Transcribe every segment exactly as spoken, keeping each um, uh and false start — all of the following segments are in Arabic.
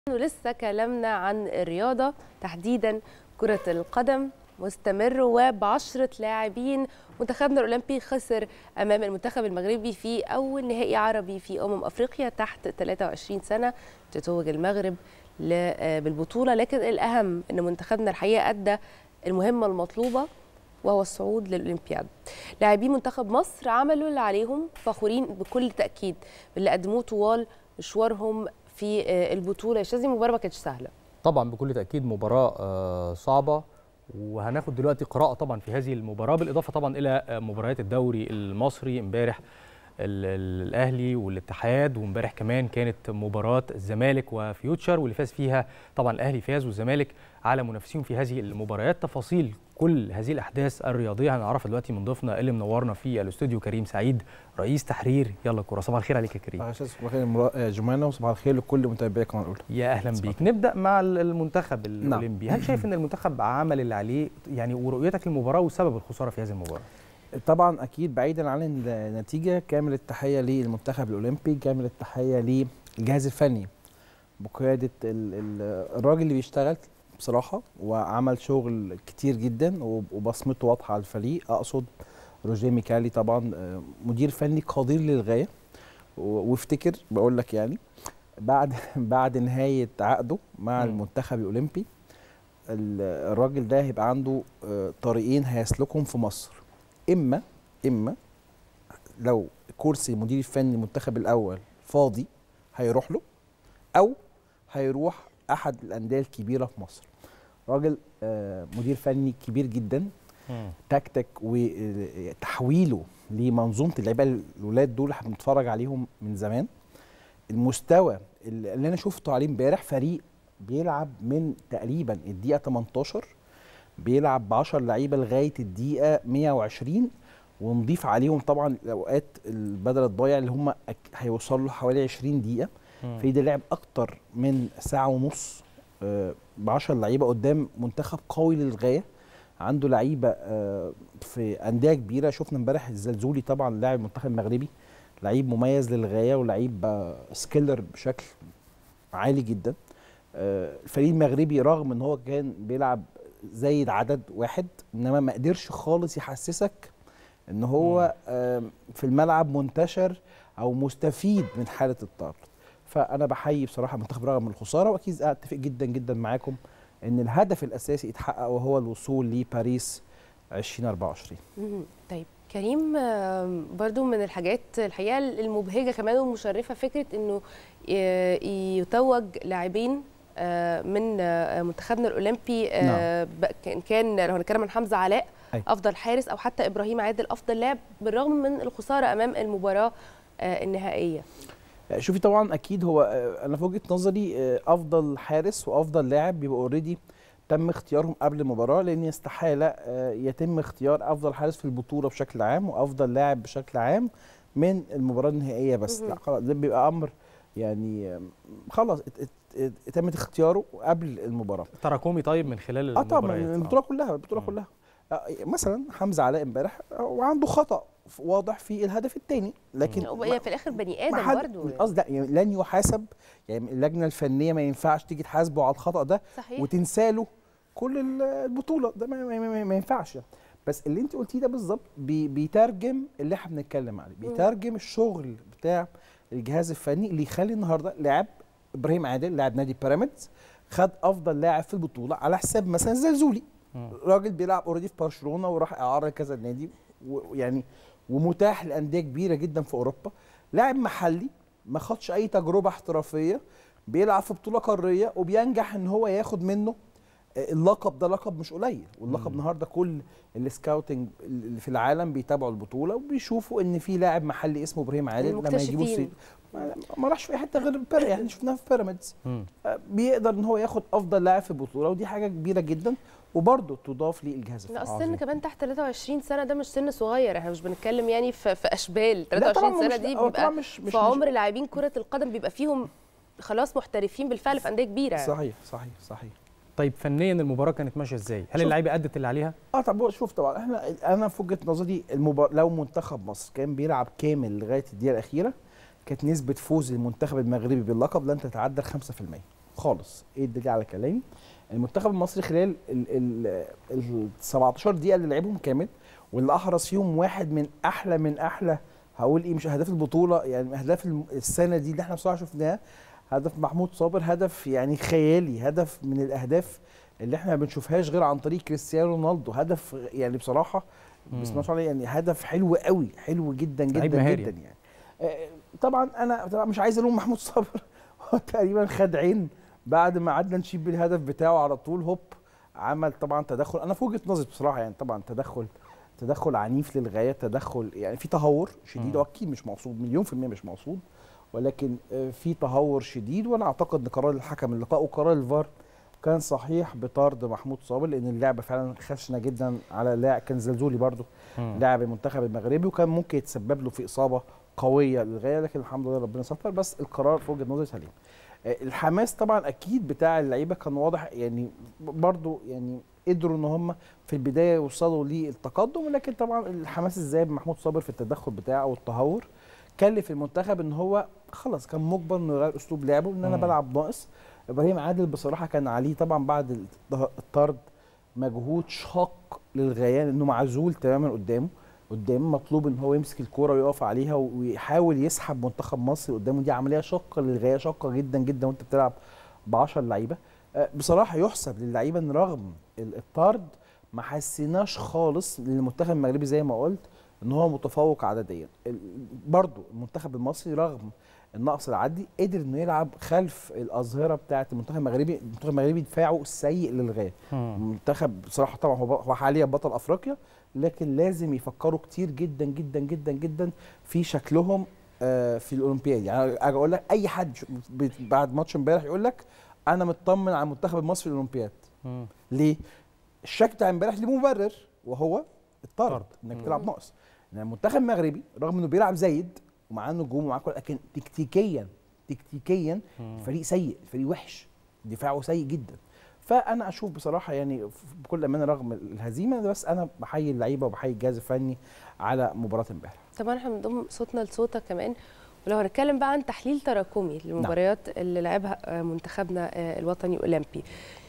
ولسه كلامنا عن الرياضة تحديدا كرة القدم مستمر، وبعشرة لاعبين منتخبنا الأولمبي خسر أمام المنتخب المغربي في أول نهائي عربي في أمم أفريقيا تحت ثلاثة وعشرين سنة. تتوج المغرب بالبطولة، لكن الأهم أن منتخبنا الحقيقة أدى المهمة المطلوبة وهو الصعود للأولمبياد. لاعبين منتخب مصر عملوا اللي عليهم، فخورين بكل تأكيد باللي قدموه طوال مشوارهم في البطولة. يا شاذلي المباراة ما كانتش سهلة طبعا، بكل تأكيد مباراة صعبة، وهناخد دلوقتي قراءة طبعا في هذه المباراة، بالإضافة طبعا إلى مباريات الدوري المصري. امبارح الأهلي والاتحاد، وامبارح كمان كانت مباراة الزمالك وفيوتشر، واللي فاز فيها طبعا الأهلي فاز والزمالك على منافسيهم في هذه المباريات. تفاصيل كل هذه الأحداث الرياضية هنعرفها دلوقتي من ضيفنا اللي منورنا في الاستوديو، كريم سعيد رئيس تحرير يلا كورة. صباح الخير عليك يا كريم. صباح الخير جمانة، وصباح الخير لكل متابعي القناة الأولى. يا أهلا بيك. نبدأ مع المنتخب الأولمبي. نعم. هل شايف أن المنتخب عمل اللي عليه يعني، ورؤيتك للمباراة وسبب الخسارة في هذه المباراة؟ طبعا اكيد بعيدا عن النتيجه، كامل التحيه للمنتخب الاولمبي، كامل التحيه للجهاز الفني بقياده الراجل اللي بيشتغل بصراحه وعمل شغل كتير جدا وبصمته واضحه على الفريق. اقصد روجيه ميكالي، طبعا مدير فني قدير للغايه. وافتكر بقول لك يعني بعد بعد نهايه عقده مع المنتخب الاولمبي، الراجل ده هيبقى عنده طريقين هيسلكهم في مصر. اما اما لو كرسي المدير الفني المنتخب الاول فاضي هيروح له، او هيروح احد الانديه الكبيره في مصر. راجل مدير فني كبير جدا، تكتك وتحويله لمنظومه اللعيبه الاولاد دول احنا بنتفرج عليهم من زمان. المستوى اللي انا شفته عليه امبارح، فريق بيلعب من تقريبا الدقيقه تمنتاشر، بيلعب ب عشرة لعيبه لغايه الدقيقه مية وعشرين، ونضيف عليهم طبعا الاوقات البدل الضايع اللي هم هيوصلوا حوالي عشرين دقيقه. في ده لعب اكتر من ساعه ونص ب عشرة لعيبه قدام منتخب قوي للغايه، عنده لعيبه في انديه كبيره. شفنا امبارح الزلزولي طبعا لاعب المنتخب المغربي، لعيب مميز للغايه ولعيب سكيلر بشكل عالي جدا. الفريق المغربي رغم ان هو كان بيلعب زايد عدد واحد، انما ما قدرش خالص يحسسك ان هو في الملعب منتشر او مستفيد من حاله الطرد. فانا بحيي بصراحه المنتخب رغم الخساره، واكيد اتفق جدا جدا معاكم ان الهدف الاساسي اتحقق وهو الوصول لباريس ألفين وأربعة وعشرين. طيب كريم، برضو من الحاجات الحقيقه المبهجه كمان والمشرفه فكره انه يتوج لاعبين من منتخبنا الاولمبي. نعم. كان لو هنتكلم عن حمزه علاء أي. افضل حارس، او حتى ابراهيم عادل افضل لاعب، بالرغم من الخساره امام المباراه النهائيه. شوفي طبعا اكيد هو انا في وجهه نظري افضل حارس وافضل لاعب بيبقى اوريدي تم اختيارهم قبل المباراه، لان استحاله يتم اختيار افضل حارس في البطوله بشكل عام وافضل لاعب بشكل عام من المباراه النهائيه بس. لا خلاص، ده بيبقى امر يعني خلاص تمت اختياره قبل المباراه. تراكمي طيب من خلال المباريات. اه طبعا البطوله كلها البطوله كلها. آه مثلا حمزه علاء امبارح وعنده خطا واضح في الهدف الثاني، لكن هو في الاخر بني ادم برضه. قصدي يعني لن يحاسب، يعني اللجنه الفنيه ما ينفعش تيجي تحاسبه على الخطا ده وتنسى له كل البطوله، ده ما, ما, ما ينفعش. بس اللي انت قلتيه ده بالظبط بي بيترجم اللي احنا بنتكلم عليه، بيترجم الشغل بتاع الجهاز الفني اللي يخلي النهارده لاعب ابراهيم عادل لاعب نادي بيراميدز خد افضل لاعب في البطوله على حساب مثلا زلزولي، راجل بيلعب اوريدي في برشلونه وراح اعاره كذا نادي، ويعني ومتاح لانديه كبيره جدا في اوروبا. لاعب محلي ما خدش اي تجربه احترافيه، بيلعب في بطوله قاريه وبينجح ان هو ياخد منه اللقب. ده لقب مش قليل، واللقب النهارده كل السكاوتنج اللي في العالم بيتابعوا البطوله وبيشوفوا ان في لاعب محلي اسمه ابراهيم عادل لما يجيبوا سي... ما راحش في اي حته غير بير... يعني شفناه في بيراميدز، بيقدر ان هو ياخد افضل لاعب في البطوله، ودي حاجه كبيره جدا وبرضه تضاف للجهاز الفني. لا السن كمان تحت ثلاثة وعشرين سنه ده مش سن صغير، احنا مش بنتكلم يعني في, في اشبال. ثلاثة وعشرين سنه دي بيبقى مش مش في عمر مش لاعبين كره القدم بيبقى فيهم خلاص محترفين بالفعل في انديه كبيره. صحيح صحيح صحيح. طيب فنيا المباراه كانت ماشيه ازاي؟ هل اللعيبه ادت اللي عليها؟ اه طب شوف طبعا احنا انا في وجهه نظري المبار... لو منتخب مصر كان بيلعب كامل لغايه الدقيقه الاخيره، كانت نسبه فوز المنتخب المغربي باللقب لن تتعدى خمسة في المية. خالص. ايه الدليل على كلامي؟ المنتخب المصري خلال ال سبعتاشر دقيقه اللي لعبهم كامل واللي احرز فيهم واحد من احلى من احلى هقول ايه مش اهداف البطوله، يعني اهداف السنه دي اللي احنا بصراحه شفناها، هدف محمود صابر هدف يعني خيالي، هدف من الاهداف اللي احنا ما بنشوفهاش غير عن طريق كريستيانو رونالدو، هدف يعني بصراحه بسم الله ما شاء الله يعني هدف حلو قوي، حلو جدا جدا جدا يعني. آه طبعا انا طبعا مش عايز الوم محمود صابر هو تقريبا خد عين بعد ما قعدنا نشيب بالهدف بتاعه على طول هوب عمل طبعا تدخل، انا في وجهه نظري بصراحه يعني طبعا تدخل تدخل عنيف للغايه، تدخل يعني في تهور شديد واكيد مش مقصود مليون في الميه مش مقصود، ولكن في تهور شديد. وانا اعتقد ان قرار الحكم اللقاء وقرار الفار كان صحيح بطرد محمود صابر، لان اللعبه فعلا خشنه جدا على لاعب كان زلزولي برده لاعب المنتخب المغربي وكان ممكن يتسبب له في اصابه قويه للغايه، لكن الحمد لله ربنا ستر. بس القرار في وجهه نظري سليم. الحماس طبعا اكيد بتاع اللعيبه كان واضح، يعني برضو يعني قدروا ان هم في البدايه يوصلوا للتقدم، ولكن طبعا الحماس الزايد محمود صابر في التدخل بتاعه والتهور كلف المنتخب ان هو خلاص كان مجبر انه يغير اسلوب لعبه، ان انا بلعب ناقص. ابراهيم عادل بصراحه كان عليه طبعا بعد الطرد مجهود شاق للغايه، انه معزول تماما قدامه قدامه مطلوب ان هو يمسك الكوره ويقف عليها ويحاول يسحب منتخب مصر قدامه، دي عمليه شاقه للغايه، شاقه جدا جدا وانت بتلعب ب عشرة لعيبه. بصراحه يحسب للعيبه ان رغم الطرد ما حسيناش خالص للمنتخب المغربي زي ما قلت ان هو متفوق عدديا. برضو المنتخب المصري رغم النقص العددي قدر انه يلعب خلف الاظهره بتاعه المنتخب المغربي، المنتخب المغربي دفاعه سيء للغايه. المنتخب بصراحه طبعا هو حاليا بطل افريقيا، لكن لازم يفكروا كتير جدا جدا جدا جدا في شكلهم في الاولمبياد. يعني اجي اقول لك اي حد بعد ماتش امبارح يقول لك انا مطمن على المنتخب المصري في الاولمبياد. ليه؟ الشكل بتاع امبارح ليه مبرر وهو الطرد، انك تلعب ناقص. يعني المنتخب المغربي رغم انه بيلعب زايد ومعاه نجوم ومعاه كل، لكن تكتيكيا تكتيكيا فريق سيء، فريق وحش، دفاعه سيء جدا. فانا اشوف بصراحه يعني بكل امانه رغم الهزيمه، بس انا بحيي اللعيبه وبحيي الجهاز الفني على مباراه امبارح. طبعا احنا بنضم صوتنا لصوتك كمان، ولو هنتكلم بقى عن تحليل تراكمي للمباريات نعم. اللي لعبها منتخبنا الوطني الاولمبي،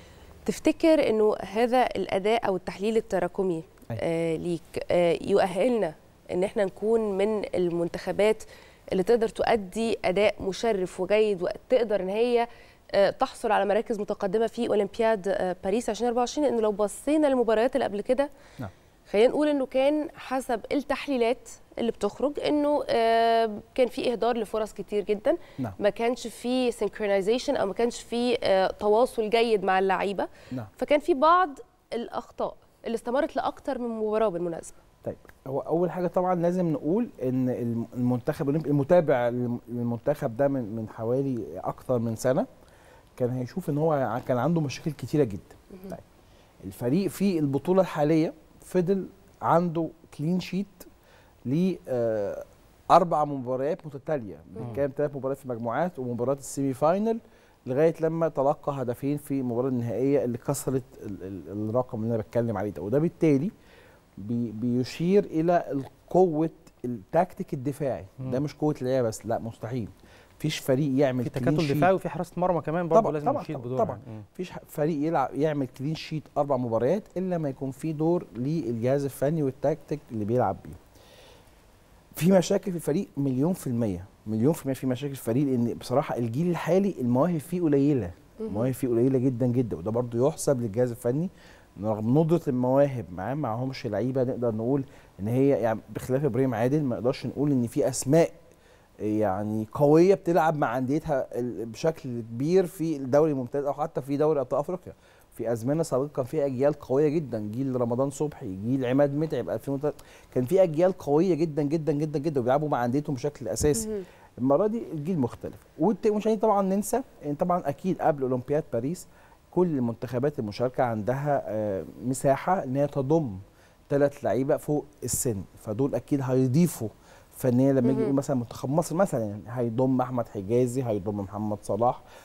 تفتكر انه هذا الاداء او التحليل التراكمي آه ليك آه يؤهلنا ان احنا نكون من المنتخبات اللي تقدر تؤدي اداء مشرف وجيد وتقدر ان هي آه تحصل على مراكز متقدمه في اولمبياد آه باريس ألفين وأربعة وعشرين؟ لانه لو بصينا للمباريات اللي قبل كده نعم. خلينا نقول انه كان حسب التحليلات اللي بتخرج انه آه كان في اهدار لفرص كتير جدا نعم. ما كانش في سينكرونايزيشن او ما كانش في آه تواصل جيد مع اللعيبه نعم. فكان في بعض الاخطاء اللي استمرت لاكثر من مباراه بالمناسبه. طيب هو اول حاجه طبعا لازم نقول ان المنتخب المتابع للمنتخب ده من من حوالي اكثر من سنه كان هيشوف ان هو كان عنده مشاكل كتيره جدا. طيب الفريق في البطوله الحاليه فضل عنده كلين شيت ل اربع مباريات متتاليه، كان ثلاث مباريات في المجموعات ومباراه السيمي فاينل لغايه لما تلقى هدفين في المباراه النهائيه اللي كسرت الرقم اللي انا بتكلم عليه ده، وده بالتالي بي بيشير الى قوه التكتيك الدفاعي. ده مش قوه اللعيبه بس، لا مستحيل فيش فريق يعمل في تكتل دفاعي وفي حراسه مرمى كمان برضه لازم طبعا يشيل بدور. طبعا مفيش فريق يلعب يعمل كلين شيت اربع مباريات الا ما يكون في دور للجهاز الفني والتكتيك اللي بيلعب بيه. في مشاكل في الفريق مليون في المية، مليون في المية في مشاكل في الفريق، لان بصراحه الجيل الحالي المواهب فيه قليله، المواهب فيه قليله جدا جدا، وده برضه يحسب للجهاز الفني رغم ندره المواهب معاه معهمش لعيبه نقدر نقول ان هي يعني بخلاف ابراهيم عادل ما نقدرش نقول ان في اسماء يعني قويه بتلعب مع انديتها بشكل كبير في الدوري الممتاز او حتى في دوري ابطال افريقيا. في ازمنه سابقه كان في اجيال قويه جدا، جيل رمضان صبحي، جيل عماد متعب ألفين وثلاثة، كان في اجيال قويه جدا جدا جدا جدا وبيلعبوا مع انديتهم بشكل اساسي. المره دي الجيل مختلف، ومش عايزين طبعا ننسى ان طبعا اكيد قبل اولمبياد باريس كل المنتخبات المشاركه عندها مساحه ان هي تضم ثلاث لعيبه فوق السن، فدول اكيد هيضيفوا فنيا. لما يجي مثلا منتخب مصر مثلا يعني هيضم احمد حجازي، هيضم محمد صلاح،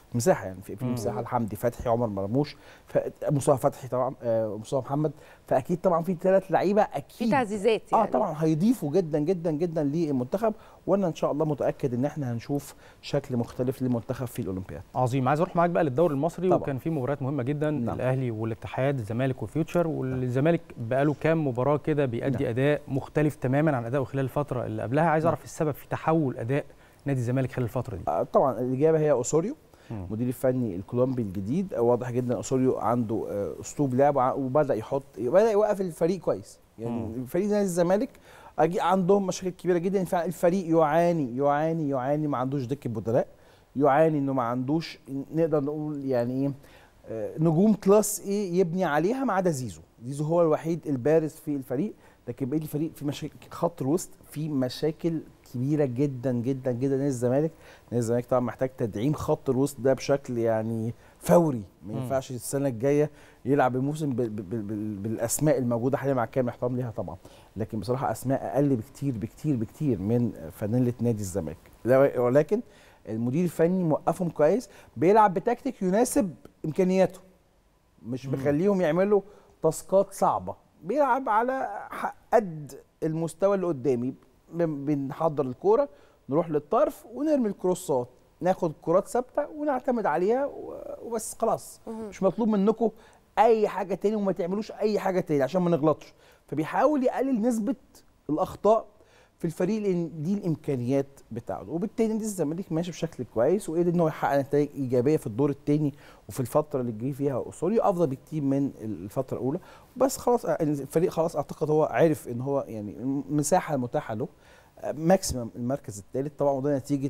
مساحه يعني في, في مساحه لحمدي فتحي، عمر مرموش، مصطفى فتحي طبعا، آه مصطفى محمد، فاكيد طبعا في ثلاث لعيبه اكيد في تعزيزات يعني. اه طبعا هيضيفوا جدا جدا جدا للمنتخب، وانا ان شاء الله متاكد ان احنا هنشوف شكل مختلف للمنتخب في الاولمبياد. عظيم. عايز اروح معاك بقى للدوري المصري طبعا. وكان في مباريات مهمه جدا، نعم. الاهلي والاتحاد، الزمالك وفيوتشر، والزمالك بقى له كام مباراه كده بيأدي نعم. اداء مختلف تماما عن اداؤه خلال الفتره اللي قبلها. عايز اعرف نعم. السبب في تحول اداء نادي الزمالك خلال الفتره دي. آه طبعا الاجابه هي اوسوريو، المدير الفني الكولومبي الجديد. واضح جدا اوسوريو عنده اسلوب لعب وبدا يحط بدا يوقف الفريق كويس. يعني فريق نادي الزمالك عندهم مشاكل كبيره جدا، الفريق يعاني يعاني يعاني ما عندوش دكه بدلاء، يعاني انه ما عندوش نقدر نقول يعني ايه نجوم كلاس ايه يبني عليها ما عدا زيزو. زيزو هو الوحيد البارز في الفريق، لكن بقيه الفريق في مشاكل، خط الوسط في مشاكل كبيره جدا جدا جدا. نادي الزمالك نادي الزمالك طبعا محتاج تدعيم خط الوسط ده بشكل يعني فوري، ما ينفعش السنه الجايه يلعب الموسم بالاسماء الموجوده حاليا مع كامل احترام ليها طبعا، لكن بصراحه اسماء اقل بكتير بكتير بكتير من فانيله نادي الزمالك. ولكن المدير الفني موقفهم كويس، بيلعب بتكتيك يناسب امكانياته، مش بيخليهم يعملوا تاسكات صعبه، بيلعب على قد المستوى اللي قدامي. بنحضر الكوره، نروح للطرف ونرمي الكروسات، ناخد كرات ثابته ونعتمد عليها وبس خلاص. مش مطلوب منكم اي حاجه تاني، وما تعملوش اي حاجه تاني عشان ما نغلطش. فبيحاول يقلل نسبه الاخطاء في الفريق لان دي الامكانيات بتاعته، وبالتالي نادي الزمالك ماشي بشكل كويس وقدر ان هو يحقق نتائج ايجابيه في الدور الثاني وفي الفتره اللي جه فيها اوسوريو افضل بكتير من الفتره الاولى. بس خلاص الفريق خلاص اعتقد هو عارف ان هو يعني المساحه المتاحه له ماكسيمم المركز الثالث طبعا، وده نتيجه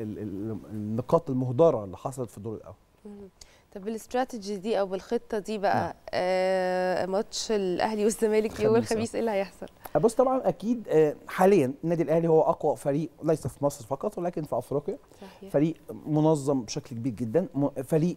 النقاط المهدره اللي حصلت في الدور الاول. طب بالاستراتيجي دي او بالخطه دي بقى نعم. آه ماتش الاهلي والزمالك يوم الخميس ايه اللي هيحصل؟ بص طبعا اكيد آه حاليا النادي الاهلي هو اقوى فريق ليس في مصر فقط ولكن في افريقيا. صحيح. فريق منظم بشكل كبير جدا، فريق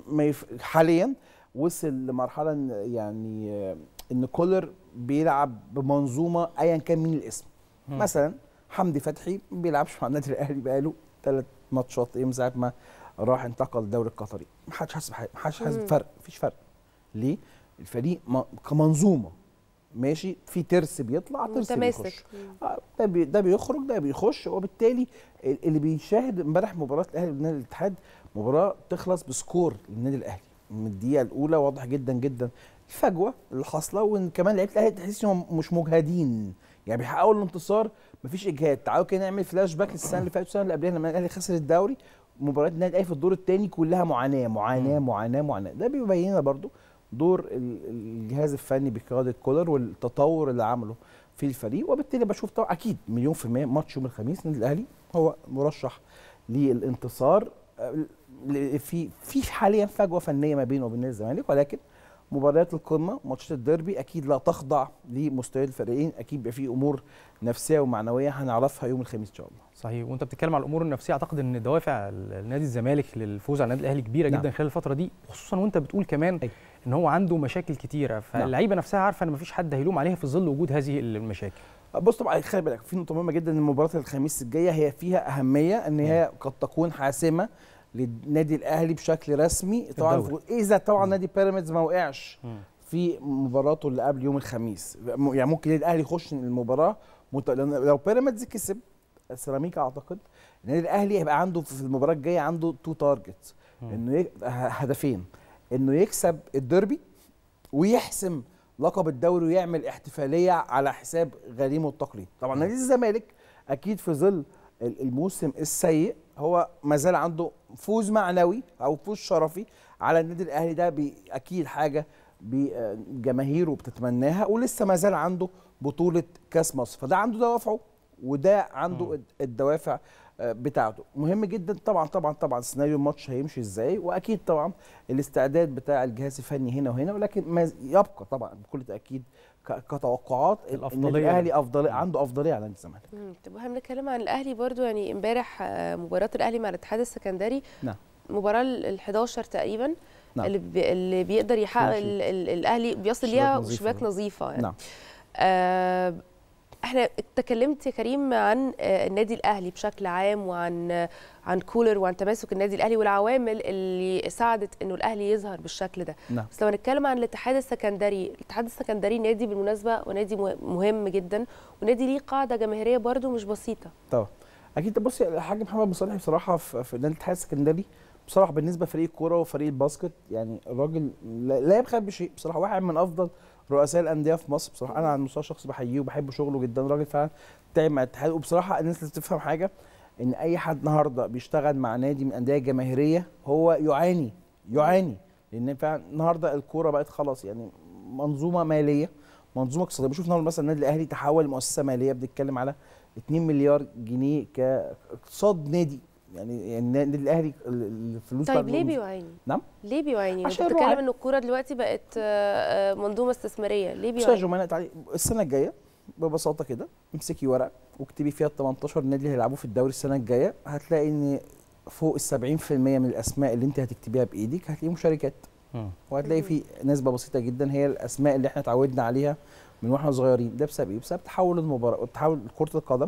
حاليا وصل لمرحله يعني آه ان كولر بيلعب بمنظومه ايا كان مين الاسم. م. مثلا حمدي فتحي ما بيلعبش مع النادي الاهلي بقاله ثلاث ماتشات ايه من ساعه ما راح انتقل الدوري القطري، ما حدش حاسس بحاجه، ما حدش حاسس بفرق، مفيش فرق. ليه؟ الفريق كمنظومه ماشي، في ترس بيطلع ترس بيخش، آه ده بي ده بيخرج ده بيخش، وبالتالي اللي بيشاهد امبارح مباراه الاهلي والنادي الاتحاد مباراه تخلص بسكور للنادي الاهلي من الدقيقه الاولى. واضح جدا جدا الفجوه اللي حاصله، وان كمان لعيبه الاهلي تحس انهم مش مجهدين، يعني بيحققوا الانتصار مفيش اجهاد. تعالوا كده نعمل فلاش باك السنه اللي فاتت والسنه اللي قبلها لما الاهلي خسر الدوري، مباريات النادي الاهلي في الدور الثاني كلها معاناه معاناه معاناه معاناه. ده بيبين لنا برضو دور الجهاز الفني بقياده كولر والتطور اللي عمله في الفريق، وبالتالي بشوف طبعا اكيد مليون في الميه ماتش يوم الخميس النادي الاهلي هو مرشح للانتصار. في في حاليا فجوه فنيه ما بينه وبين نادي الزمالك، ولكن مباريات القمه ماتشات الديربي اكيد لا تخضع لمستويات الفريقين، اكيد بيبقى في امور نفسيه ومعنويه هنعرفها يوم الخميس ان شاء الله. صحيح. وانت بتتكلم على الامور النفسيه، اعتقد ان دوافع نادي الزمالك للفوز على النادي الاهلي كبيره نعم. جدا خلال الفتره دي، خصوصا وانت بتقول كمان أي. ان هو عنده مشاكل كتيره، فاللعيبه نفسها عارفه ان مفيش حد هيلوم عليها في ظل وجود هذه المشاكل. بص طبعا خلي بالك في نقطه مهمه جدا، ان مباراه الخميس الجايه هي فيها اهميه ان هي قد تكون حاسمه للنادي الاهلي بشكل رسمي طبعا، اذا طبعا نادي بيراميدز ما وقعش م. في مباراته اللي قبل يوم الخميس. يعني ممكن الاهلي يخش المباراه مت... لو بيراميدز كسب سيراميكا اعتقد النادي الاهلي هيبقى عنده في المباراه الجايه عنده تو تارجتس، انه ي... هدفين، انه يكسب الديربي ويحسم لقب الدوري ويعمل احتفاليه على حساب غريمه التقليد. طبعا نادي الزمالك اكيد في ظل الموسم السيء هو ما زال عنده فوز معنوي او فوز شرفي على النادي الاهلي، ده اكيد حاجه بجماهيره بتتمناها، ولسه ما زال عنده بطوله كاس مصر، فده عنده دوافعه وده عنده م. الدوافع بتاعته. مهم جدا طبعا طبعا طبعا سيناريو الماتش هيمشي ازاي، واكيد طبعا الاستعداد بتاع الجهاز الفني هنا وهنا، ولكن ما يبقى طبعا بكل تاكيد كتوقعات الافضليه الاهلي افضل عنده افضليه على الزمالك. طب احنا بنتكلم عن الاهلي برضو، يعني امبارح مباراه الاهلي مع الاتحاد السكندري نعم المباراه ال حداشر تقريبا نعم. اللي, بي اللي بيقدر يحقق الاهلي بيصل ليها شباك نظيفه يعني. نعم. آه احنا اتكلمت يا كريم عن النادي الاهلي بشكل عام، وعن عن كولر وعن تماسك النادي الاهلي والعوامل اللي ساعدت انه الاهلي يظهر بالشكل ده. نعم. بس لو هنتكلم عن الاتحاد السكندري، الاتحاد السكندري نادي بالمناسبه ونادي مهم جدا، ونادي ليه قاعده جماهيريه برده مش بسيطه. طبعا اكيد. بصي الحاج محمد مصالح بصراحه في, في نادي الاتحاد السكندري بصراحه بالنسبه لفريق الكوره وفريق الباسكت، يعني الراجل لا يبخل بشيء بصراحه. واحد من افضل رؤساء الانديه في مصر بصراحه. انا على المستوى الشخصي بحييه وبحب شغله جدا. الراجل فعلا تعب مع الاتحاد. وبصراحه الناس لازم تفهم حاجه، ان اي حد النهارده بيشتغل مع نادي من الانديه الجماهيريه هو يعاني يعاني لان فعلا النهارده الكوره بقت خلاص يعني منظومه ماليه، منظومه اقتصاديه. بشوف النهارده مثلا النادي الاهلي تحول لمؤسسه ماليه، بنتكلم على اتنين مليار جنيه كاقتصاد نادي. يعني يعني النادي الاهلي الفلوس. طيب ليه بيعاني؟ نعم؟ ليه بيعاني؟ عشان انت بتتكلم ان الكوره دلوقتي بقت منظومه استثماريه، ليه بيعاني؟ استاذ جمانة تعالي السنه الجايه ببساطه كده امسكي ورق واكتبي فيها ال تمنتاشر نادي اللي هيلعبوا في الدوري السنه الجايه، هتلاقي ان فوق ال سبعين في المية من الاسماء اللي انت هتكتبيها بايدك هتلاقيهم شركات. وهتلاقي في نسبه بسيطه جدا هي الاسماء اللي احنا اتعودنا عليها من واحنا صغيرين. ده بسبب ايه؟ بسبب تحول المباراه، تحول كره القدم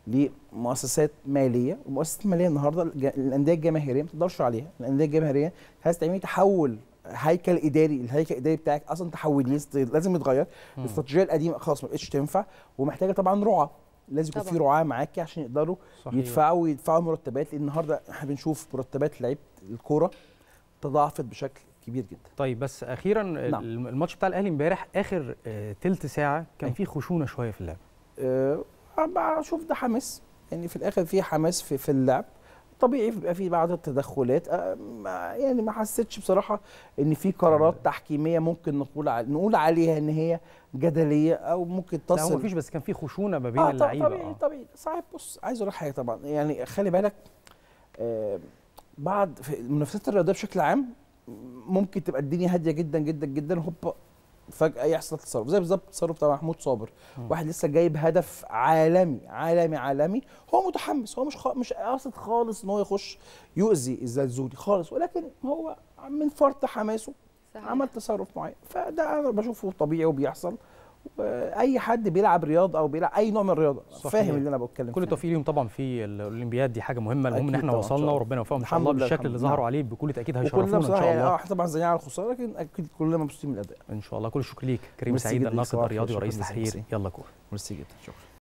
لمؤسسات ماليه. والمؤسسات الماليه النهارده الانديه الجماهيريه ما تقدرش عليها. الانديه الجماهيريه عايز تعملي تحول هيكل اداري، الهيكل الاداري بتاعك اصلا تحوليه لازم يتغير. الاستراتيجيه القديمه خلاص ما بقتش تنفع، ومحتاجه طبعا رعاه. لازم يكون في رعاه معاكي عشان يقدروا صحيح. يدفعوا ويدفعوا مرتبات. لان النهارده احنا بنشوف مرتبات لعيبه الكوره تضاعفت بشكل كبير جدا. طيب بس اخيرا نعم. الماتش بتاع الاهلي امبارح اخر آه تلت ساعه كان فيه خشونه شويه في اللعب. أه بشوف ده حماس، يعني في الاخر في حماس في, في اللعب. طبيعي بيبقى في بعض التدخلات. أه يعني ما حسيتش بصراحه ان في قرارات تحكيميه ممكن نقول نقول عليها ان هي جدليه او ممكن تصل. لا هو مفيش، بس كان في خشونه ما بين آه اللعيبه. طبيعي آه. طبيعي صحيح. بص عايز اقول لك حاجه طبعا، يعني خلي بالك آه بعد في المنافسات الرياضيه بشكل عام ممكن تبقى الدنيا هاديه جدا جدا جدا، هوبا فجاه يحصل تصرف زي بالظبط التصرف بتاع محمود صابر. م. واحد لسه جايب هدف عالمي عالمي عالمي، هو متحمس، هو مش خ... مش قاصد خالص ان هو يخش يؤذي الزلزولي خالص، ولكن هو من فرط حماسه صحيح. عمل تصرف معين. فده انا بشوفه طبيعي وبيحصل. اي حد بيلعب رياضه او بيلعب اي نوع من الرياضه فاهم اللي انا بتكلم فيه. كل التوفيق ليهم طبعا في الاولمبياد، دي حاجه مهمه. المهم ان احنا وصلنا وربنا يوفقهم ان شاء الله بالشكل اللي ظهروا عليه. بكل تاكيد هيشرفونا ان شاء الله. يعني احنا طبعا زعلانين على الخساره، لكن اكيد كلنا مبسوطين من الاداء ان شاء الله. كل الشكر ليك كريم سعيد، الناقد الرياضي ورئيس تحرير يلا كوره. ميرسي جدا، شكرا.